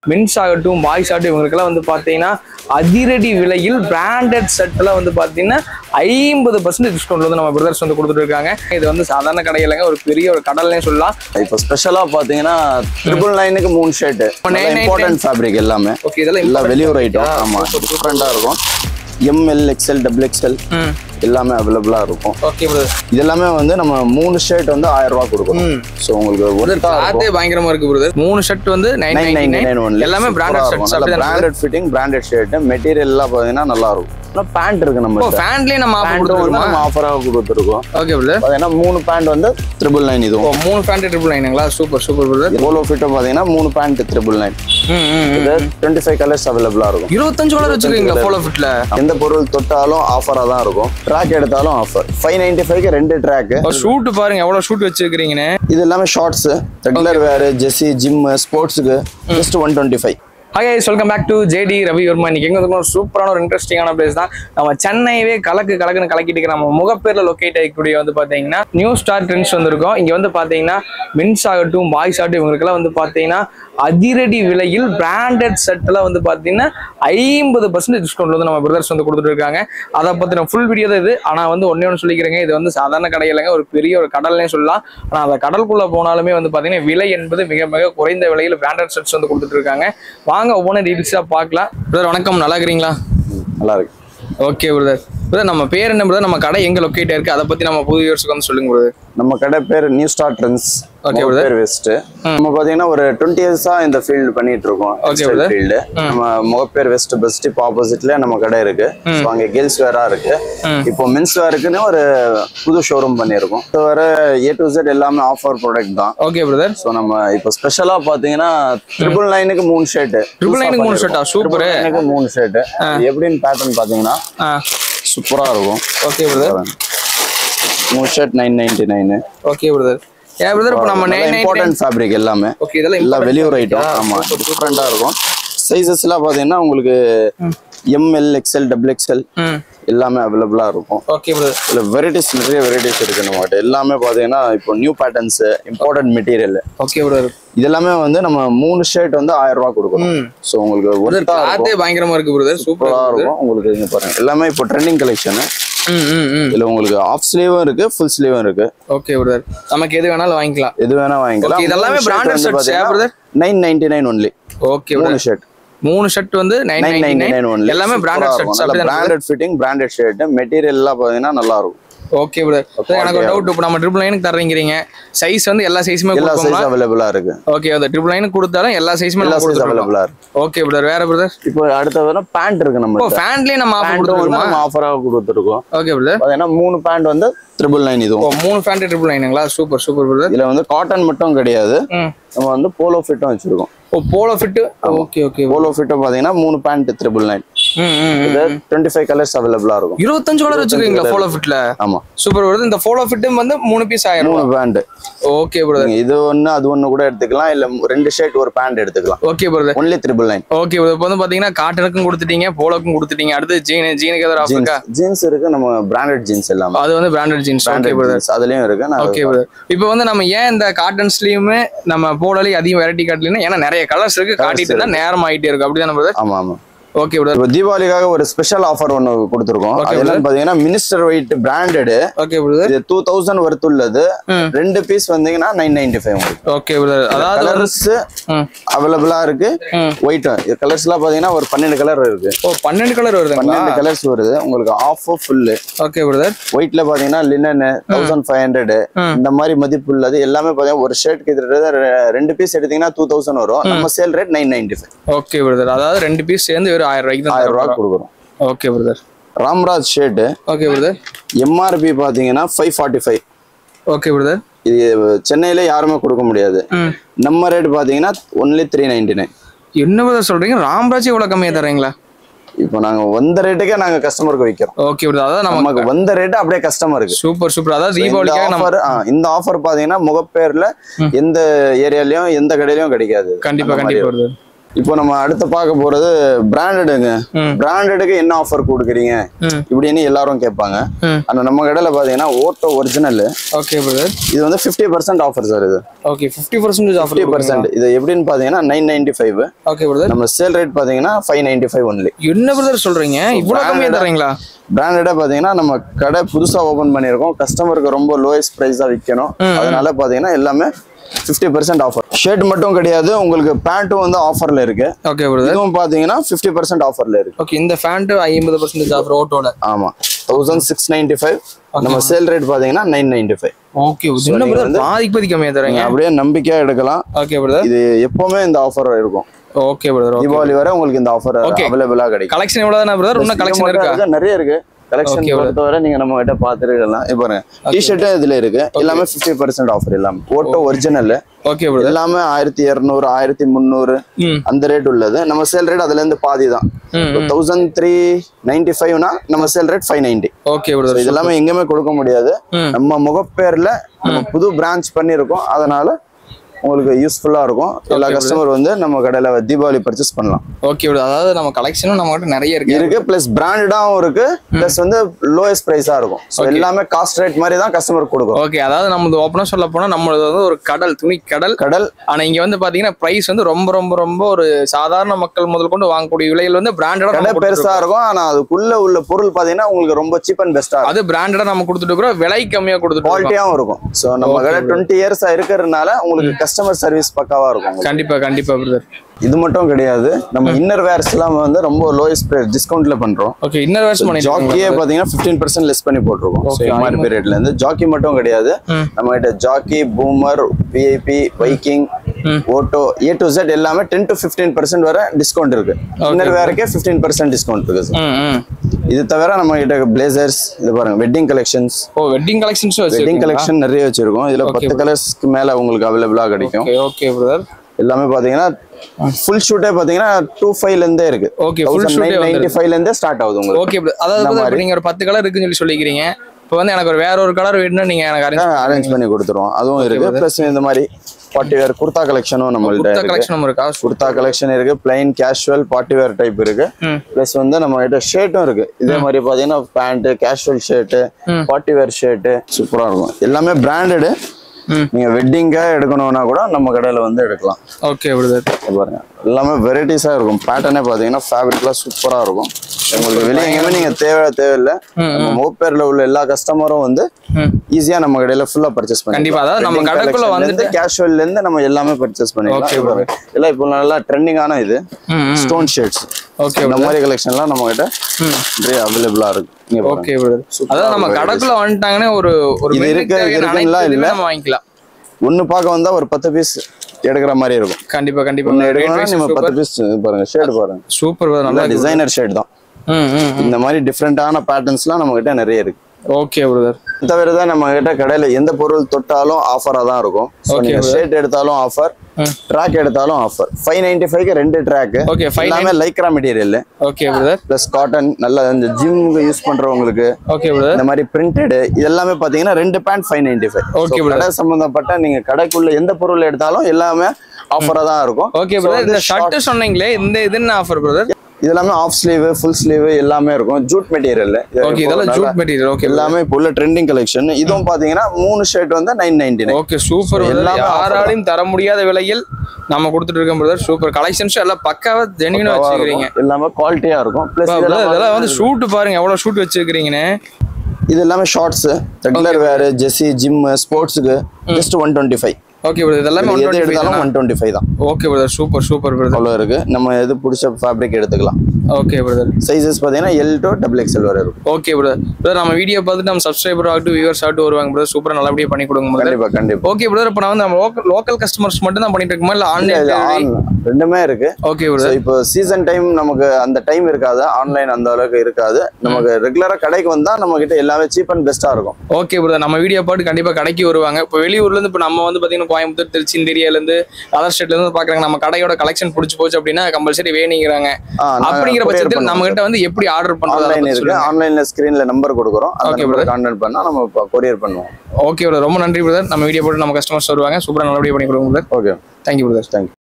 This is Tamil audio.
மென்ஸ் ஆகட்டும் பாய்ஸ் ஆகட்டும் இவங்களுக்கெல்லாம் வந்து பார்த்தீங்கன்னா அதிரடி விலையில் பிராண்டட் செட்லாம் வந்து பார்த்தீங்கன்னா 50% டிஸ்கவுண்ட் வந்து நம்ம பிரதர்ஸ் வந்து கொடுத்துட்டு இருக்காங்க. இது வந்து சாதாரண கடை இல்லைங்க, ஒரு பெரிய ஒரு கடல்னே சொல்லலாம். இப்போ ஸ்பெஷலா பாத்தீங்கன்னா 999க்கு 3 ஷர்ட் இம்பார்ட்டன்ட் ஃபேப்ரிக் எல்லாமே. ஓகே, இதெல்லாம் எல்லாம் வெளியூர் ஐட்டம். ஆமா, டிஃபரெண்டா இருக்கும். ML XL XXL எல்லாமே அவைலபிளா இருக்கும். ஓகே பிரதர், இது எல்லாமே வந்து நம்ம 3 ஷர்ட் வந்து 1000 ரூபாய் கொடுக்கணும். சோ உங்களுக்கு ஒரு அதே பயங்கரமா இருக்கு பிரதர். 3 ஷர்ட் வந்து 999 எல்லாமே branded shirts. Branded fitting, branded shirt. Material எல்லாம் பாத்தீங்கன்னா நல்லா இருக்கும். பேண்ட் இருக்கு நம்ம. ஓ, பேண்ட்லயே நம்ம ஆஃபரா கொடுத்துருக்கோம். ஓகே பிரதர், பாத்தீங்கன்னா 3 பேண்ட் வந்து 999 இதுவும். 3 பேண்ட் 999ங்களா? Super super brother. Polo fit பாத்தீங்கன்னா 3 பேண்ட் 999. இது 25 கலர்ஸ் அவைலபிளா இருக்கும். 25 கலர் வச்சிருக்கீங்களா போலோ ஃபிட்ல? எந்த பொருள் தொட்டாலும் ஆஃபரா தான் இருக்கும். ட்ராக் எடுத்தாலும் ஆஃபர். 595க்கு 2 ட்ராக். ஷூட் பாருங்க எவ்வளவு ஷூட் வச்சிருக்கீங்கன்னு. இது எல்லாமே shorts, regular wear, jersey, gym, ஸ்போர்ட்ஸ்க்கு just 125. Hi guys, welcome back to JD Ravi Varma. இன்னைக்கு எங்க இருக்கோம்? சூப்பரான ஒரு இன்ட்ரெஸ்டிங்கான பிளேஸ் தான். நம்ம சென்னையவே கலக்குன்னு கலக்கிட்டு இருக்கிற நம்ம முகப்பேர்ல லொக்கேட் ஆகக்கூடிய வந்து பாத்தீங்கன்னா நியூ ஸ்டார் ட்ரெண்ட்ஸ் வந்திருக்கோம். இங்க வந்து பாத்தீங்கன்னா மென்ஸ் ஆகட்டும் பாய்ஸ் ஆகட்டும் இவங்களுக்கெல்லாம் வந்து பாத்தீங்கன்னா அதிரடி விலையில் பிராண்டட் செட்லாம் வந்து பாத்தீங்கன்னா 50% டிஸ்கவுண்ட் வந்து நம்ம பிரதர்ஸ் வந்து கொடுத்துட்டு இருக்காங்க. அதை பத்தின ஃபுல் வீடியோ தான் இது. ஆனா வந்து ஒன்னு சொல்லிக்கிறேங்க, இது வந்து சாதாரண கடை இல்லைங்க, ஒரு பெரிய ஒரு கடல்னே சொல்லலாம். ஆனா அந்த கடலுக்குள்ள போனாலுமே வந்து பாத்தீங்கன்னா விலை என்பது மிக மிக குறைந்த விலையில் பிராண்டட் செட்ஸ் வந்து கொடுத்துட்டு இருக்காங்க. வாங்க ஒவ்வொரு டீடைல்ஸா பார்க்கலாம். பிரதர் வணக்கம், நல்லா இருக்கிறீங்களா? நல்லா இருக்கு. Okay brother. பிரதர் நம்ம பேர் என்ன பிரதர்? நம்ம கடை எங்க லொக்கேட் இருக்கு அதை பத்தி நம்ம புது வியூவர்ஸ்க்கு வந்து சொல்லுங்க பிரதர். நம்ம கடை பேர் New Star Trends. Okay brother. West. நம்ம பாத்தீங்கன்னா ஒரு 20 இயர்ஸா இந்த ஃபீல்ட் பண்ணிட்டு இருக்கோம். Okay brother. ஃபீல்ட் நம்ம முகப்பேர் வெஸ்ட் பஸ் ஸ்டாப் ஆப்போசிட்ல நம்ம கடை இருக்கு. சோ அங்க கேர்ள்ஸ் வேரா இருக்கு. இப்போ மென்ஸ் வேருக்குன்னு ஒரு புது ஷோரூம் பண்ணிருக்கோம். இது வர A to Z எல்லாமே ஆஃபர் ப்ராடக்ட் தான். Okay brother. சோ நம்ம இப்போ ஸ்பெஷலா பாத்தீங்கன்னா 999க்கு 3 ஷர்ட். 999க்கு 3 ஷர்ட்டா? சூப்பர். 999க்கு 3 ஷர்ட். எப்படின்னு பேட்டர்ன் பாத்தீங்கன்னா சூப்பரா இருக்கும். Okay brother. 3 shirt 999. Okay brother. ஏ பிரதர், இப்போ நம்ம 999 இம்பார்ட்டன்ட் ஃபேப்ரிக் எல்லாமே. ஓகே, இதெல்லாம் எல்லாம் வெளியூர் ஐட்டம். ஆமா, டிஃபரெண்டா இருக்கும். சைஸஸ் எல்லாம் பாத்தீங்கன்னா உங்களுக்கு ML XL XXL எல்லாமே அவைலபிளா இருக்கும். Okay brother. இல்ல வெரைட்டிஸ், நிறைய வெரைட்டிஸ் இருக்கு நம்மகிட்ட. எல்லாமே பாத்தீங்கன்னா இப்போ new patterns, important material. Okay brother. இதெல்லாமே வந்து நம்ம 3 ஷர்ட் வந்து 1000 ரூபாய் கொடுக்கணும். சோ உங்களுக்கு அதே பயங்கரமா இருக்கு பிரதர். சூப்பரா இருக்கும். உங்களுக்கு இங்க பாருங்க, எல்லாமே இப்போ ட்ரெண்டிங் கலெக்ஷன். இதுல உங்களுக்கு ஆஃப் ஸ்லீவும் இருக்கு, ஃபுல் ஸ்லீவும் இருக்கு. ஓகே பிரதர், நமக்கு எது வேணாலும் வாங்கிக்கலாம். எது வேணா வாங்கிக்கலாம். இதெல்லாம் branded sets brother. 999 only. Okay brother. 3 shirt வந்து 999 only. எல்லாமே branded sets. Branded fitting, branded shirt. Material எல்லாம் பாத்தீங்கன்னா நல்லா இருக்கும். Okay brother. எனக்கு ஒரு டவுட். இப்போ நம்ம 999க்கு தர்றீங்க, சைஸ் வந்து எல்லா சைஸுமே கொடுப்போமா? அவைலபிளா இருக்கு. ஓகே, அந்த 999க்கு கொடுத்தாலும் எல்லா சைஸுமே அவைலபிளா இருக்கு. Okay brother. வேற பிரதர்? இப்போ அடுத்து வர பேண்ட் இருக்கு. நம்ம பேண்ட்லயே நம்ம ஆஃபரா கொடுத்துருக்கோம். Okay brother. பாத்தீங்கன்னா 3 பேண்ட் வந்து 999 இதுவும். 3 பேண்ட் 999ங்களா? Super super brother. இதுல வந்து காட்டன் மட்டும் கிடையாது, நம்ம வந்து போலோ ஃபிட்டும் வச்சிருக்கோம். Polo fit. Okay okay. Polo fit பாத்தீங்கன்னா 3 பேண்ட் 999. இது 25 கலர்ஸ் அவைலபிளா இருக்கும். 25 கலர் வச்சிருக்கீங்களா போலோ ஃபிட்ல? ஆமா, சூப்பர் பிரதர். இந்த போலோ ஃபிட் வந்து 3 பீஸ் 1000. 3 பேண்ட். Okay brother. இது ஒன்னு அது ஒன்னு கூட எடுத்துக்கலாம், இல்ல 2 ஷர்ட் ஒரு பேண்ட் எடுத்துக்கலாம். Okay brother. only 999. Okay brother. இப்போ வந்து பாத்தீங்கன்னா காட்டனுக்கும் கொடுத்துட்டீங்க, போலோக்கும் கொடுத்துட்டீங்க. அடுத்து ஜீனுக்கு ஏதாவது ஆஃபர் இருக்கா? ஜீன்ஸ் இருக்கு, நம்ம பிராண்டட் ஜீன்ஸ் எல்லாம். அது வந்து பிராண்டட் ஜீன்ஸ். Okay brother. அதுலயும் இருக்கு. Okay brother. இப்போ வந்து நம்ம ஏன் இந்த காட்டன்ஸ்லயுமே நம்ம போலோலயும் அதிகம் வெரைட்டி காட்டலன்னா, ஏன்னா நிறைய கலர்ஸ் இருக்கு, காட்டிட்டு இருந்தா நேரம் ஆயிட்டே இருக்கு. அப்படிதானே பிரதர்? ஆமா ஆமா. Okay brother. இப்போ தீபாவளிக்காக ஒரு ஸ்பெஷல் ஆஃபர் ஒன்னு கொடுத்துருக்கோம். அது என்னன்னு பாத்தீங்கன்னா minister white branded. Okay brother. இது 2000 வர்த் உள்ளது. 2 பீஸ் வந்தீங்கன்னா 995 உங்களுக்கு. Okay brother. அதாவது கலர்ஸ் அவைலபிளா இருக்கு. ஒயிட் கலர்ஸ் எல்லாம் பாத்தீங்கன்னா ஒரு 12 கலர் இருக்கு. 12 கலர் வருது. 12 கலர்ஸ் வருது உங்களுக்கு. Half full. Okay brother. ஒயிட்ல பாத்தீங்கன்னா லினன் 1500 இந்த மாதிரி மதிப்பு உள்ளது. எல்லாமே பாத்தீங்கன்னா ஒரு ஷர்ட் கிட்டத்தட்ட 2 பீஸ் எடுத்தீங்கன்னா 2000 வரும். நம்ம சேல் ரேட் 995. Okay brother. அதாவது 2 பீஸ் சேர்ந்து 1000 ரூபாய்க்கு கொடுக்குறோம். Okay brother. Ramraj shirt. Okay brother. MRP பாத்தீங்கன்னா 545. Okay brother. இது சென்னையில யாருமே கொடுக்க முடியாது. நம்ம ரேட் பாத்தீங்கன்னா only 399. என்ன பிரதர் சொல்றீங்க? ராம்ராஜ் இவ்வளவு கம்மியா தரீங்களா? இப்போ நாங்க வந்த ரேட்டுக்கே நாங்க கஸ்டமருக்கு விக்கிறோம். Okay brother. அதாவது நமக்கு வந்த ரேட் அப்படியே கஸ்டமருக்கு. Super super. அதாவது தீபாவளிக்காக நம்ம இந்த ஆஃபர் பாத்தீங்கன்னா முகப்பேர்ல எந்த ஏரியாலயும் எந்த கடையிலயும் கிடைக்காது. கண்டிப்பா கண்டிப்பா பிரதர். இப்போ நம்ம அடுத்து பார்க்க போறது பிராண்டடுங்க. பிராண்டடுக்கு என்ன ஆஃபர் கொடுக்குறீங்க இப்படின்னு எல்லாரும் கேட்பாங்க. ஆனா நம்ம கடையில பாத்தீங்கன்னா ஓட்டோ ஒரிஜினல். Okay brother. இது வந்து 50% ஆஃபர் சார். இது ஓகே 50% ஆஃபர். 50%. இது எப்படின்னு பாத்தீங்கன்னா 995. Okay brother. நம்ம சேல் ரேட் பாத்தீங்கன்னா 595 ஒன்லி. என்ன பிரதர் சொல்றீங்க, இவ்வளவு கம்மியா தரீங்களா? பிராண்டடா பாத்தீங்கன்னா நம்ம கடை புதுசா ஓபன் பண்ணிருக்கோம். கஸ்டமருக்கு ரொம்ப லோயஸ்ட் பிரைஸா விற்கணும். அதனால பாத்தீங்கன்னா எல்லாமே 50% ஆஃபர். ஷர்ட் மட்டும் கிடையாது, உங்களுக்கு பேண்ட்டும் வந்து ஆஃபர்ல இருக்கு. Okay brother. இதுவும் பாத்தீங்கன்னா 50% ஆஃபர்ல இருக்கு. ஓகே இந்த பேண்ட் 50% ஆஃபர் ஓட்டோல. ஆமா 1695. நம்ம சேல் ரேட் பாத்தீங்கன்னா 995. ஓகே என்ன பிரதர் பாதிக்கு கம்மியா தரீங்க. அப்படியே நம்பிக்கையா எடுக்கலாம். Okay brother. இது எப்பவுமே இந்த ஆஃபர் இருக்கும். Okay brother. தீபாவளி வரை உங்களுக்கு இந்த ஆஃபர் அவைலபிளா கிடைக்கும். கலெக்ஷன் எவ்வளவுதானா பிரதர்? இன்னும் கலெக்ஷன் இருக்கா? நிறைய இருக்கு. கலெக்ஷன் பொறுத்தவரை நீங்க நம்ம கிட்ட பாத்துருக்கலாம். பாருங்க டி-ஷர்ட் இதுல இருக்கு. எல்லாமே 50% ஆஃபர். எல்லாமே ஓட்டோ ஒரிஜினல். Okay brother. எல்லாமே 1200 1300 அந்த ரேட் உள்ளது. நம்ம சேல் ரேட் அதுல இருந்து பாதி தான். 1395னா நம்ம சேல் ரேட் 590. Okay brother. இது எல்லாமே எங்கேயுமே கொடுக்க முடியாது. நம்ம முகப்பேர்ல நம்ம புது பிரான்ச் பண்ணிருக்கோம். அதனால உங்களுக்கு யூஸ்ஃபுல்லா இருக்கும். எல்லா கஸ்டமர் வந்து நம்ம கடையில தீபாவளி பர்ச்சேஸ் பண்ணலாம். ஓகே அது நம்ம கலெக்ஷனும் நம்ம கிட்ட நிறைய இருக்கு. பிளஸ் பிராண்டடாவும் இருக்கு. பிளஸ் வந்து லோயஸ்ட் பிரைஸா இருக்கும். சோ எல்லாமே காஸ்ட் ரேட் மாதிரி தான் கஸ்டமர் கொடுக்கும். ஓகே அதாவது நம்ம ஓபனா சொல்ல போனா நம்மளது வந்து ஒரு கடல், துணி கடல். ஆனா இங்க வந்து பாத்தீங்கன்னா பிரைஸ் வந்து ரொம்ப ரொம்ப ரொம்ப ஒரு சாதாரண மக்கள் முதல் கொண்டு வாங்கக்கூடிய விலையில் வந்து பிராண்டடா கடை பெருசா இருக்கும். ஆனா அதுக்குள்ள உள்ள பொருள் பாத்தீங்கன்னா உங்களுக்கு ரொம்ப சீப் அண்ட் பெஸ்டா இருக்கும். அது பிராண்டடா நம்ம கொடுத்துட்டு இருக்கிறோம். விலை கம்மியா கொடுத்துட்டு குவாலிட்டியாவும் இருக்கும். சோ நம்ம கடை 20 இயர்ஸா இருக்கிறதுனால உங்களுக்கு கஸ்டமர் சர்வீஸ் பக்காவா இருக்கும். கண்டிப்பா பிரதர். இது மட்டும் கிடையாது, நம்ம இன்னர் வேர்ஸ் எல்லாம் வந்து ரொம்ப லோயஸ்ட் பிரைஸ் டிஸ்கவுண்ட்ல பண்றோம். ஓகே இன்னர் வேர்ஸ் பண்ணி ஜாக்கியே பாத்தீங்கன்னா 15% லெஸ் பண்ணி போட்டுருக்கோம். சோ எம்ஆர்பி ரேட்ல இருந்து. ஜாக்கி மட்டும் கிடையாது, நம்ம கிட்ட Jockey, Boomer, VIP, Viking, Otto A to Z எல்லாமே 10 to 15% வரை டிஸ்கவுண்ட் இருக்கு. இன்னர் வேர்க்கே 15% டிஸ்கவுண்ட் இருக்கு சார். இது தவிர நம்ம கிட்ட பிளேசர்ஸ், இது பாருங்க wedding collections. Wedding collections wedding collection நிறைய வச்சிருக்கோம். இதுல 10 கலர்ஸ்க்கு மேல உங்களுக்கு அவைலபிளா கிடைக்கும். Okay brother. எல்லாமே பாத்தீங்கன்னா ஃபுல் ஷூட்டே பாத்தீங்கன்னா 25 ல இருந்தே இருக்கு. ஓகே ஃபுல் ஷூட்டே 95 ல இருந்தே ஸ்டார்ட் ஆகுது உங்களுக்கு. ஓகே அதாவது நீங்க ஒரு 10 கலர் இருக்குன்னு சொல்லிக்கிறீங்க. இப்போ வந்து எனக்கு ஒரு வேற ஒரு கலர் வேணும்னா நீங்க எனக்கு அரேஞ்ச் பண்ணி கொடுத்துருவோம். அதுவும் இருக்கு. பிளஸ் இந்த மாதிரி பார்ட்டி வேர் குர்தா கலெக்ஷனும் நம்மள்ட்ட இருக்கு. கலெக்ஷனும் இருக்கா? குர்தா கலெக்ஷன் இருக்கு, plain casual party wear type இருக்கு. பிளஸ் வந்து நம்ம கிட்ட ஷர்ட்டும் இருக்கு. இதே மாதிரி பாத்தீங்கன்னா pant, casual shirt, party wear shirt சூப்பரா இருக்கும். எல்லாமே பிராண்டட். நீங்க வெட்டிங்கா எடுக்கணும்னா கூட நம்ம கடையில வந்து எடுக்கலாம். Okay brother. பாருங்க எல்லாமே வெரைட்டிஸா இருக்கும். பேட்டர்னே பாத்தீங்கன்னா ஃபேப்ரிக்லாம் சூப்பரா இருக்கும். உங்களுக்கு வெளியே எங்கேயுமே நீங்க தேவையில்லை. நம்ம முகப்பேர்ல உள்ள எல்லா கஸ்டமரும் வந்து ஈஸியா நம்ம கடையில ஃபுல்லா பர்ச்சேஸ் பண்ணி கண்டிப்பா. அதாவது நம்ம கடைக்குள்ள வந்து கேஷுவல்ல இருந்து நம்ம எல்லாமே பர்ச்சேஸ் பண்ணிடலாம். எல்லாம் இப்போ நல்லா ட்ரெண்டிங்கான இது ஸ்டோன் ஷேட்ஸ். ஓகே இந்த மாதிரி கலெக்ஷன்லாம் நம்ம கிட்ட நிறைய அவைலபிளா இருக்கு. Okay brother. அதாவது நம்ம கடைக்குள்ள வந்துட்டாங்கன்னா ஒரு இது இருக்குலாம் இல்ல நம்ம வாங்கிக்கலாம். ஒன்னு பார்க்க வந்தா ஒரு 10 பீஸ் எடுக்கிற மாதிரி இருக்கும். கண்டிப்பா ஒன்னு எடுக்கணும்னா நம்ம 10 பீஸ் பாருங்க. ஷேட் பாருங்க சூப்பர் பிரதர். நல்லா டிசைனர் ஷேட் தான். இந்த மாதிரி டிஃப்ரெண்டான பேட்டர்ன்ஸ்லாம் நம்ம கிட்ட நிறைய இருக்கு. Okay brother. தவிர தான் நம்ம கிட்ட கடையில எந்த பொருள் தொட்டாலும் ஆஃபரா தான் இருக்கும். ஷர்ட் எடுத்தாலும் ஆஃபர், ட்ராக் எடுத்தாலும் ஆஃபர். 595க்கு 2 ட்ராக். ஓகே எல்லாமே Lycra material. Okay brother. Plus cotton, நல்ல இந்த ஜிம்க்கு யூஸ் பண்றவங்களுக்கு. Okay brother. இந்த மாதிரி பிரிண்டட் இது எல்லாமே பாத்தீங்கன்னா 2 பேண்ட் 595. Okay brother. கடை சம்பந்தப்பட்ட நீங்க கடைக்குள்ள எந்த பொருள் எடுத்தாலும் எல்லாமே ஆஃபரா தான் இருக்கும். Okay brother. இந்த ஷர்ட் சொன்னீங்களே, இந்த இது என்ன ஆஃபர் பிரதர்? இதெல்லாமே ஆஃப் ஸ்லீவ், ஃபுல் ஸ்லீவ் எல்லாமே இருக்கும். Jute material. ஓகே இதெல்லாம் ஜூட் மெட்டீரியல். ஓகே எல்லாமே இப்போ உள்ள ட்ரெண்டிங் கலெக்ஷன். இதுவும் பாத்தீங்கன்னா 3 ஷர்ட் வந்து 999. Okay super. எல்லாமே யாராலையும் தர முடியாத விலையில் நம்ம கொடுத்துட்டு இருக்கோம் பிரதர். சூப்பர் கலெக்ஷன்ஸ் எல்லாம் பக்காவா ஜெனுயினா வச்சிருக்கீங்க. எல்லாமே குவாலிட்டியா இருக்கும். பிளஸ் இதெல்லாம் வந்து ஷூட் பாருங்க எவ்வளவு ஷூட் வச்சிருக்கீங்கன்னு. இது எல்லாமே shorts, regular wear, jersey, gym, ஸ்போர்ட்ஸ்க்கு ஜஸ்ட் 125. Okay brother. இதெல்லாம் எது எடுத்தாலும் 125 தான். Okay brother. Super brother. அவ்வளோ இருக்கு. நம்ம எது பிடிச்ச ஃபேப்ரிக் எடுத்துக்கலாம். Okay brother. சைஸஸ் பாத்தீங்கன்னா L to XXL வரை இருக்கும். Okay brother. நம்ம வீடியோ பார்த்துட்டு நம்ம சப்ஸ்கிரைபர் ஆகட்டும், வியூவர்ஸ் ஆகட்டும் வருவாங்க பிரதர். சூப்பரா நல்லபடியா பண்ணி கொடுங்க பிரதர். கண்டிப்பா. Okay brother. இப்போ நான் வந்து நம்ம லோக்கல் கஸ்டமர்ஸ் மட்டும் தான் பண்ணிட்டு இருக்கோமா இல்ல ஆன்லைன்? ரெண்டுமே இருக்கு. Okay brother. இப்போ சீசன் டைம் நமக்கு அந்த டைம் இருக்காது. ஆன்லைன் அந்த அளவுக்கு இருக்காது. நமக்கு ரெகுலரா கடைக்கு வந்தா நம்ம கிட்ட எல்லாமே சீப் அண்ட் பெஸ்டா இருக்கும். Okay brother. நம்ம வீடியோ பார்த்து கண்டிப்பா கடைக்கு வருவாங்க. இப்போ வெளியூர்ல இருந்து இப்போ நம்ம வந்து பாத்தீங்கன்னா கோயம்புத்தூர், திருச்சி, ஏரியால இருந்து அதர் ஸ்டேட்ல இருந்து பாக்குறாங்க. நம்ம கடையோட கலெக்ஷன் பிடிச்சு போச்சு அப்படின்னா கம்பல்சரி வேணுங்கிறாங்க. அப்படிங்கிற பட்சத்தில் நம்ம கிட்ட வந்து எப்படி ஆர்டர் பண்றது? ஆன்லைன்ல ஸ்கிரீன்ல நம்பர் கொடுக்குறோம். கான்டாக்ட் பண்ணா நம்ம கொரியர் பண்ணுவோம். Okay brother. ரொம்ப நன்றி பிரதர். நம்ம வீடியோ போட்டு நம்ம கஸ்டமர்ஸ் வருவாங்க. சூப்பரா நல்லபடியா பண்ணி கொடுங்க brother. Okay. Thank you brother. Thank you.